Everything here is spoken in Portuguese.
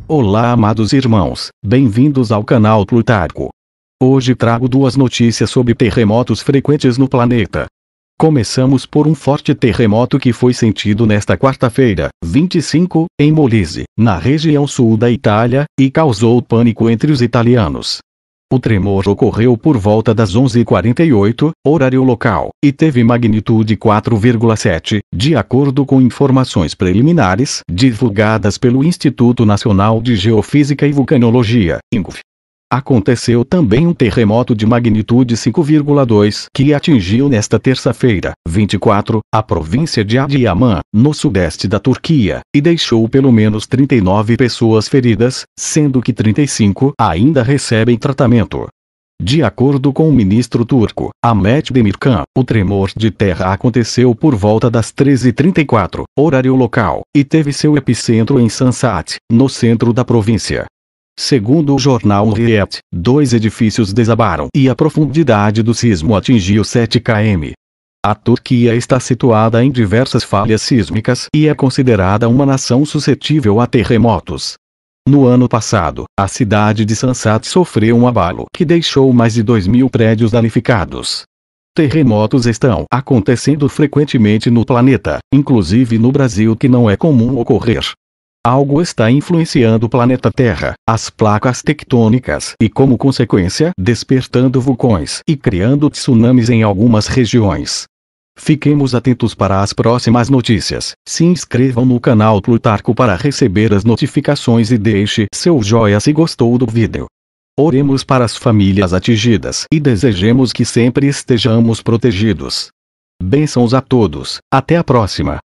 Olá, amados irmãos, bem-vindos ao canal Plutarco. Hoje trago duas notícias sobre terremotos frequentes no planeta. Começamos por um forte terremoto que foi sentido nesta quarta-feira, 25, em Molise, na região sul da Itália, e causou pânico entre os italianos. O tremor ocorreu por volta das 11h48, horário local, e teve magnitude 4,7, de acordo com informações preliminares divulgadas pelo Instituto Nacional de Geofísica e Vulcanologia, INGV. Aconteceu também um terremoto de magnitude 5,2 que atingiu nesta terça-feira, 24, a província de Adıyaman, no sudeste da Turquia, e deixou pelo menos 39 pessoas feridas, sendo que 35 ainda recebem tratamento. De acordo com o ministro turco, Ahmet Demirkan, o tremor de terra aconteceu por volta das 13h34, horário local, e teve seu epicentro em Sancak, no centro da província. Segundo o jornal Hürriyet, 2 edifícios desabaram e a profundidade do sismo atingiu 7 km. A Turquia está situada em diversas falhas sísmicas e é considerada uma nação suscetível a terremotos. No ano passado, a cidade de Sancak sofreu um abalo que deixou mais de 2.000 prédios danificados. Terremotos estão acontecendo frequentemente no planeta, inclusive no Brasil, que não é comum ocorrer. Algo está influenciando o planeta Terra, as placas tectônicas e, como consequência, despertando vulcões e criando tsunamis em algumas regiões. Fiquemos atentos para as próximas notícias. Se inscrevam no canal Plutarco para receber as notificações e deixe seu joinha se gostou do vídeo. Oremos para as famílias atingidas e desejemos que sempre estejamos protegidos. Bênçãos a todos. Até a próxima.